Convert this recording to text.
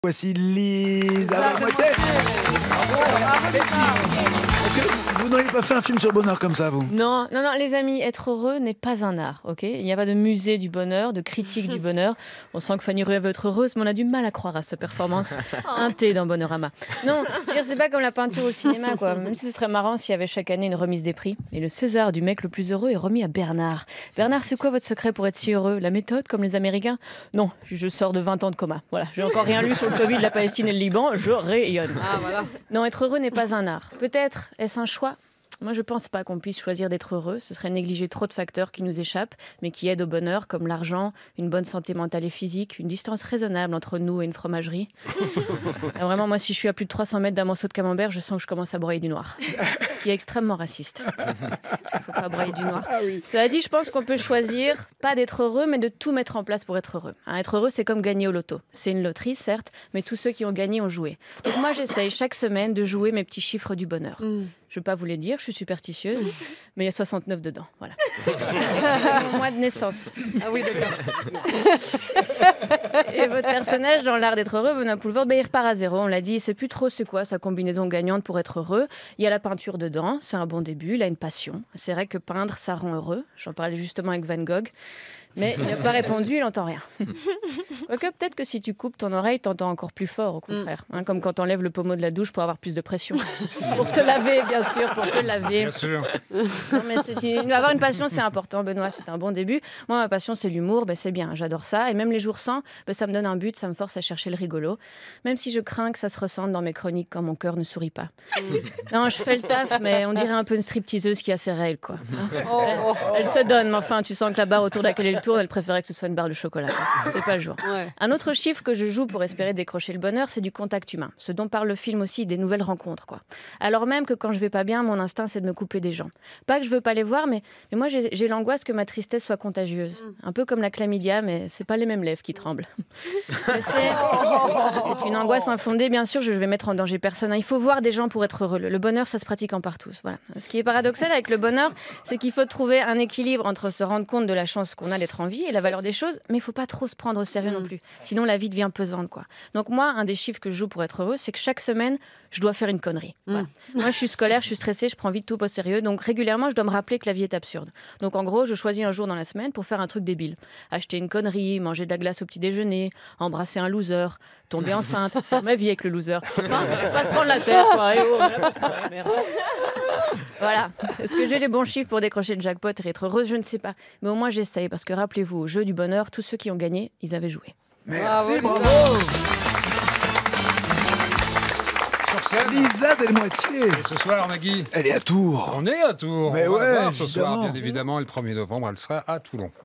Voici Lisa Moitié. Bravo, Est-ce que vous n'auriez pas fait un film sur le bonheur comme ça, vous? Non, les amis, être heureux n'est pas un art, ok? Il n'y a pas de musée du bonheur, de critique du bonheur. On sent que Fanny Ruet veut être heureuse, mais on a du mal à croire à sa performance. Un thé dans Bonheurama. Non, je veux dire, c'est pas comme la peinture au cinéma, quoi. Même si ce serait marrant s'il y avait chaque année une remise des prix. Et le César du mec le plus heureux est remis à Bernard. Bernard, c'est quoi votre secret pour être si heureux? La méthode, comme les Américains? Non, je sors de 20 ans de coma. Voilà, j'ai encore rien lu sur le Covid, la Palestine et le Liban, je rayonne. Ah, voilà. Non, être heureux n'est pas un art. Peut-être est-ce un choix? Moi, je pense pas qu'on puisse choisir d'être heureux. Ce serait négliger trop de facteurs qui nous échappent, mais qui aident au bonheur, comme l'argent, une bonne santé mentale et physique, une distance raisonnable entre nous et une fromagerie. Vraiment, moi, si je suis à plus de 300 mètres d'un morceau de camembert, je sens que je commence à broyer du noir. Ce qui est extrêmement raciste. Il faut pas broyer du noir. Cela dit, je pense qu'on peut choisir, pas d'être heureux, mais de tout mettre en place pour être heureux. Être heureux, c'est comme gagner au loto. C'est une loterie, certes, mais tous ceux qui ont gagné ont joué. Donc moi, j'essaye chaque semaine de jouer mes petits chiffres du bonheur. Je ne veux pas vous les dire, je suis superstitieuse, mais il y a 69 dedans. Voilà. Mon mois de naissance. Ah oui, d'accord. Et votre personnage dans l'art d'être heureux, Benoît Poelvoorde, il repart à zéro. On l'a dit, il ne sait plus trop c'est quoi sa combinaison gagnante pour être heureux. Il y a la peinture dedans, c'est un bon début, il a une passion. C'est vrai que peindre, ça rend heureux. J'en parlais justement avec Van Gogh. Mais il n'a pas répondu, il n'entend rien. Quoique, peut-être que si tu coupes ton oreille, t'entends encore plus fort, au contraire. Comme quand t'enlèves le pommeau de la douche pour avoir plus de pression. Pour te laver, bien sûr, pour te laver. Bien sûr. Non, mais avoir une passion, c'est important, Benoît, c'est un bon début. Moi, ma passion, c'est l'humour, c'est bien, j'adore ça. Et même les jours sans, ça me donne un but, ça me force à chercher le rigolo. Même si je crains que ça se ressente dans mes chroniques quand mon cœur ne sourit pas. Non, je fais le taf, mais on dirait un peu une stripteaseuse qui a ses règles, quoi. Elle se donne, mais enfin, tu sens que la barre autour de laquelle elle tourne, elle préférait que ce soit une barre de chocolat. C'est pas le jour. Ouais. Un autre chiffre que je joue pour espérer décrocher le bonheur, c'est du contact humain. Ce dont parle le film aussi, des nouvelles rencontres, quoi. Alors même que quand je vais pas bien, mon instinct, c'est de me couper des gens. Pas que je veux pas les voir, mais moi, j'ai l'angoisse que ma tristesse soit contagieuse. Un peu comme la chlamydia, mais c'est pas les mêmes lèvres qui tremblent. C'est une angoisse infondée, bien sûr, je vais mettre en danger personne. Il faut voir des gens pour être heureux. Le bonheur, ça se pratique en partous. Voilà. Ce qui est paradoxal avec le bonheur, c'est qu'il faut trouver un équilibre entre se rendre compte de la chance qu'on a d'être en vie et la valeur des choses, mais il faut pas trop se prendre au sérieux non plus. Sinon, la vie devient pesante, quoi. Donc moi, un des chiffres que je joue pour être heureux, c'est que chaque semaine, je dois faire une connerie. Voilà. Moi, je suis scolaire, je suis stressée, je prends vite tout au sérieux. Donc régulièrement, je dois me rappeler que la vie est absurde. Donc en gros, je choisis un jour dans la semaine pour faire un truc débile. Acheter une connerie, manger de la glace au petit déjeuner, embrasser un loser, tomber enceinte, faire ma vie avec le loser. Pas se prendre la tête, quoi. Voilà. Est-ce que j'ai les bons chiffres pour décrocher le jackpot et être heureuse? Je ne sais pas. Mais au moins, j'essaye. Parce que rappelez-vous, au jeu du bonheur, tous ceux qui ont gagné, ils avaient joué. Merci, Bravo. Sur scène. Lisa Delmoitié. Et ce soir, Nagui, Elle est à Tours. on est à Tours. Mais On va ouais, la voir ce soir, évidemment. bien évidemment. Et le 1er novembre, elle sera à Toulon.